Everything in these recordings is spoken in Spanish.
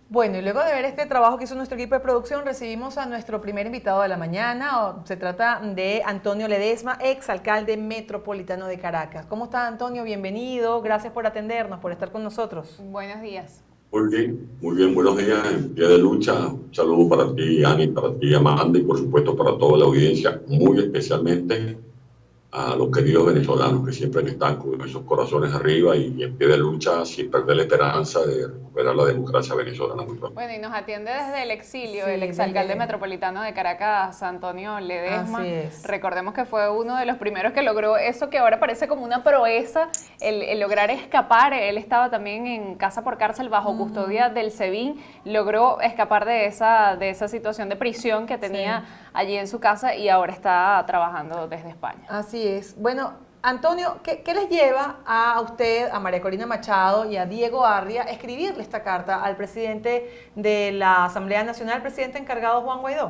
Bueno, y luego de ver este trabajo que hizo nuestro equipo de producción, recibimos a nuestro primer invitado de la mañana. Se trata de Antonio Ledesma, exalcalde metropolitano de Caracas. ¿Cómo está, Antonio? Bienvenido. Gracias por atendernos, por estar con nosotros. Buenos días. Muy bien, buenos días en pie de lucha. Un saludo para ti, Ani, para ti, Amanda, y por supuesto para toda la audiencia, muy especialmente a los queridos venezolanos que siempre están con esos corazones arriba y en pie de lucha sin perder la esperanza de recuperar la democracia venezolana muy pronto. Bueno, y nos atiende desde el exilio el Sí, exalcalde desde... metropolitano de Caracas, Antonio Así Ledesma. es. Recordemos que fue uno de los primeros que logró eso que ahora parece como una proeza, el lograr escapar. Él estaba también en casa por cárcel bajo custodia del SEBIN, logró escapar de esa situación de prisión que tenía Sí. allí en su casa y ahora está trabajando desde España. Así es. Bueno, Antonio, ¿qué les lleva a usted, a María Corina Machado y a Diego Arria a escribirle esta carta al presidente de la Asamblea Nacional, presidente encargado Juan Guaidó?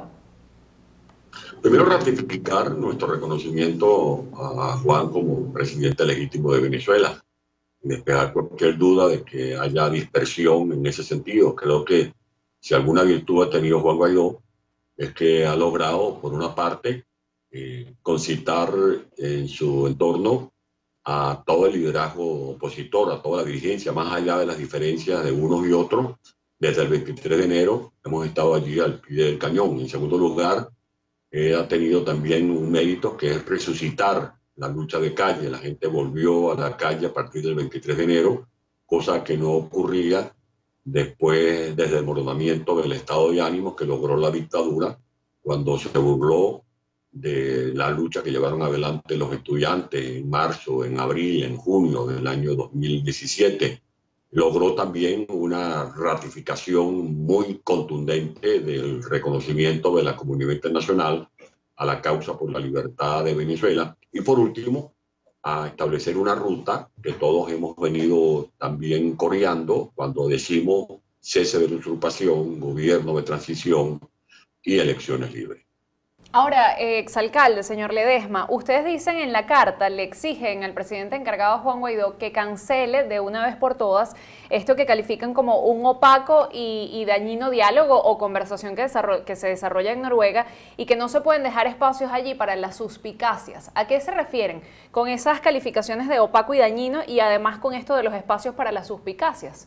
Primero, ratificar nuestro reconocimiento a Juan como presidente legítimo de Venezuela, despejar cualquier duda de que haya dispersión en ese sentido. Creo que si alguna virtud ha tenido Juan Guaidó es que ha logrado, por una parte, concitar en su entorno a todo el liderazgo opositor, a toda la dirigencia, más allá de las diferencias de unos y otros. Desde el 23 de enero hemos estado allí al pie del cañón. En segundo lugar, ha tenido también un mérito que es resucitar la lucha de calle. La gente volvió a la calle a partir del 23 de enero, cosa que no ocurría después del desmoronamiento del estado de ánimo que logró la dictadura cuando se burló de la lucha que llevaron adelante los estudiantes en marzo, en abril, en junio del año 2017. Logró también una ratificación muy contundente del reconocimiento de la comunidad internacional a la causa por la libertad de Venezuela. Y por último, a establecer una ruta que todos hemos venido también coreando cuando decimos cese de la usurpación, gobierno de transición y elecciones libres. Ahora, exalcalde, señor Ledesma, ustedes dicen en la carta, le exigen al presidente encargado Juan Guaidó que cancele de una vez por todas esto que califican como un opaco y dañino diálogo o conversación que se desarrolla en Noruega y que no se pueden dejar espacios allí para las suspicacias. ¿A qué se refieren con esas calificaciones de opaco y dañino y además con esto de los espacios para las suspicacias?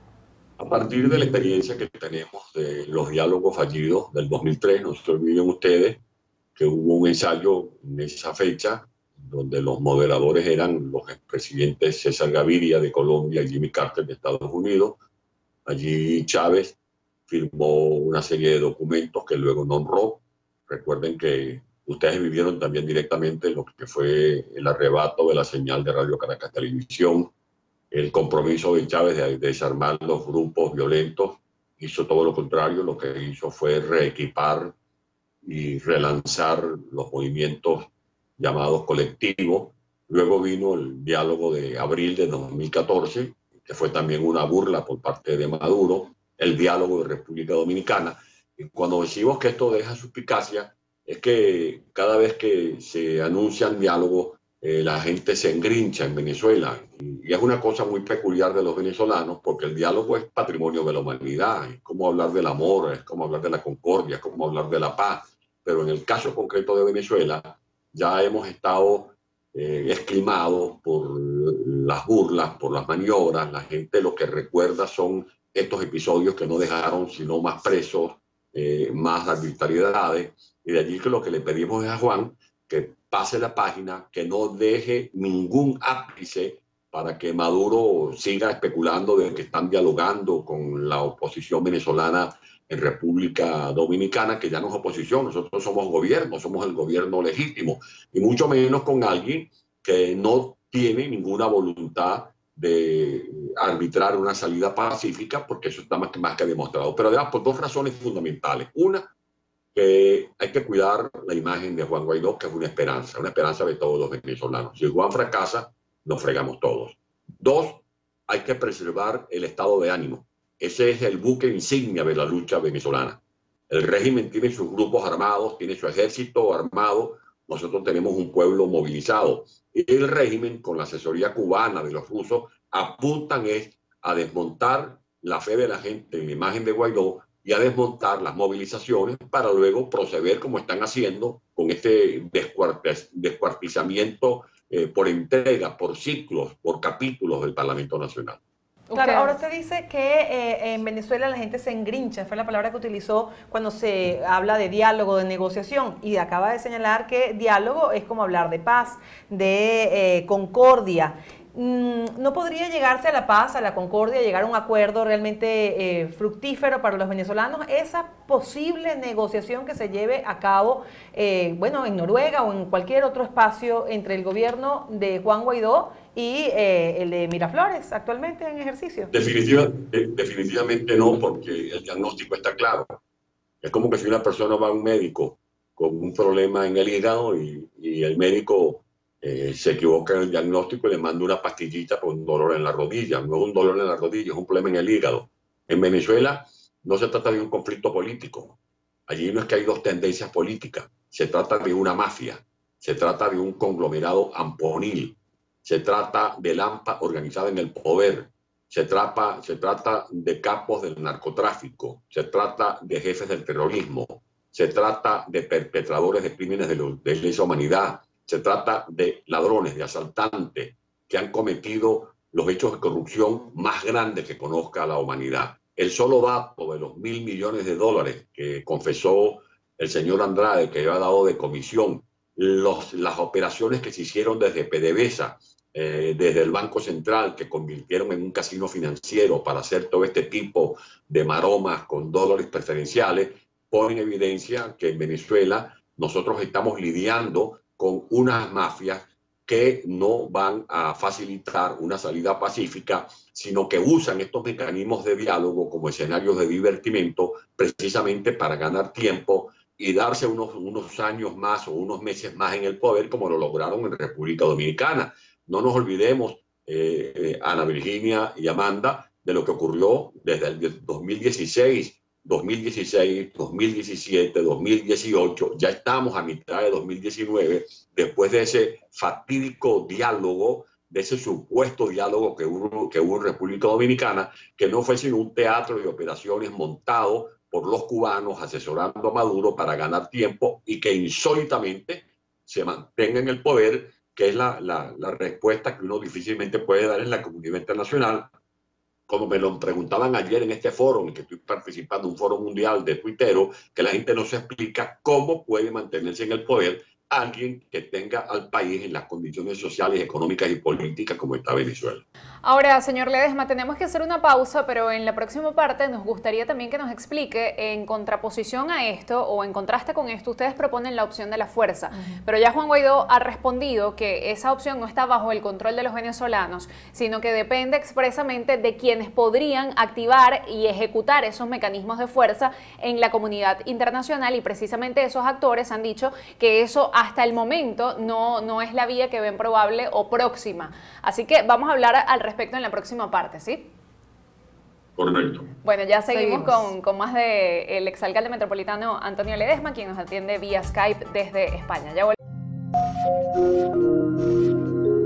A partir de la experiencia que tenemos de los diálogos fallidos del 2003, no se olviden ustedes que hubo un ensayo en esa fecha donde los moderadores eran los expresidentes César Gaviria de Colombia y Jimmy Carter de Estados Unidos. Allí Chávez firmó una serie de documentos que luego no honró. Recuerden que ustedes vivieron también directamente lo que fue el arrebato de la señal de Radio Caracas Televisión, el compromiso de Chávez de desarmar los grupos violentos. Hizo todo lo contrario, lo que hizo fue reequipar y relanzar los movimientos llamados colectivos. Luego vino el diálogo de abril de 2014, que fue también una burla por parte de Maduro, el diálogo de República Dominicana. Y cuando decimos que esto deja suspicacia, es que cada vez que se anuncian diálogos, la gente se engrincha en Venezuela. Y es una cosa muy peculiar de los venezolanos, porque el diálogo es patrimonio de la humanidad, es como hablar del amor, es como hablar de la concordia, es como hablar de la paz. Pero en el caso concreto de Venezuela, ya hemos estado esclimados por las burlas, por las maniobras. La gente lo que recuerda son estos episodios que no dejaron sino más presos, más arbitrariedades. Y de allí que lo que le pedimos es a Juan que pase la página, que no deje ningún ápice para que Maduro siga especulando de que están dialogando con la oposición venezolana en República Dominicana, que ya no es oposición, nosotros somos gobierno, somos el gobierno legítimo, y mucho menos con alguien que no tiene ninguna voluntad de arbitrar una salida pacífica, porque eso está más que demostrado. Pero además por dos razones fundamentales. Una, que hay que cuidar la imagen de Juan Guaidó, que es una esperanza de todos los venezolanos. Si Juan fracasa, nos fregamos todos. Dos, hay que preservar el estado de ánimo. Ese es el buque insignia de la lucha venezolana. El régimen tiene sus grupos armados, tiene su ejército armado, nosotros tenemos un pueblo movilizado. Y el régimen, con la asesoría cubana de los rusos, apuntan a desmontar la fe de la gente en la imagen de Guaidó y a desmontar las movilizaciones para luego proceder como están haciendo con este descuartizamiento por entrega, por ciclos, por capítulos del Parlamento Nacional. Claro, ahora usted dice que en Venezuela la gente se engrincha, fue la palabra que utilizó cuando se habla de diálogo, de negociación, y acaba de señalar que diálogo es como hablar de paz, de concordia. ¿No podría llegarse a la paz, a la concordia, llegar a un acuerdo realmente fructífero para los venezolanos? Esa posible negociación que se lleve a cabo, bueno, en Noruega o en cualquier otro espacio entre el gobierno de Juan Guaidó y el de Miraflores, actualmente en ejercicio. Definitivamente no, porque el diagnóstico está claro. Es como que si una persona va a un médico con un problema en el hígado y el médico se equivoca en el diagnóstico y le manda una pastillita por un dolor en la rodilla. No es un dolor en la rodilla, es un problema en el hígado. En Venezuela no se trata de un conflicto político. Allí no es que hay dos tendencias políticas. Se trata de una mafia. Se trata de un conglomerado amponil. Se trata de lampa organizada en el poder. Se trata de capos del narcotráfico. Se trata de jefes del terrorismo. Se trata de perpetradores de crímenes de lesa humanidad. Se trata de ladrones, de asaltantes que han cometido los hechos de corrupción más grandes que conozca la humanidad. El solo dato de los $1.000 millones que confesó el señor Andrade, que había dado de comisión, las operaciones que se hicieron desde PDVSA, desde el Banco Central, que convirtieron en un casino financiero para hacer todo este tipo de maromas con dólares preferenciales, ponen en evidencia que en Venezuela nosotros estamos lidiando con unas mafias que no van a facilitar una salida pacífica, sino que usan estos mecanismos de diálogo como escenarios de divertimento precisamente para ganar tiempo y darse unos años más o unos meses más en el poder, como lo lograron en República Dominicana. No nos olvidemos, Ana Virginia y Amanda, de lo que ocurrió desde el 2016, 2017, 2018, ya estamos a mitad de 2019, después de ese fatídico diálogo, de ese supuesto diálogo que hubo en República Dominicana, que no fue sino un teatro de operaciones montado por los cubanos asesorando a Maduro para ganar tiempo y que insólitamente se mantenga en el poder, que es la respuesta que uno difícilmente puede dar en la comunidad internacional. Como me lo preguntaban ayer en este foro, en el que estoy participando, un foro mundial de tuiteros, que la gente no se explica cómo puede mantenerse en el poder alguien que tenga al país en las condiciones sociales, económicas y políticas como está Venezuela. Ahora, señor Ledesma, tenemos que hacer una pausa, pero en la próxima parte nos gustaría también que nos explique, en contraposición a esto o en contraste con esto, ustedes proponen la opción de la fuerza, pero ya Juan Guaidó ha respondido que esa opción no está bajo el control de los venezolanos, sino que depende expresamente de quienes podrían activar y ejecutar esos mecanismos de fuerza en la comunidad internacional, y precisamente esos actores han dicho que eso hasta el momento no es la vía que ven probable o próxima. Así que vamos a hablar al respecto en la próxima parte, ¿sí? Correcto. Bueno, ya seguimos. Con más del exalcalde metropolitano Antonio Ledesma, quien nos atiende vía Skype desde España. Ya volvemos.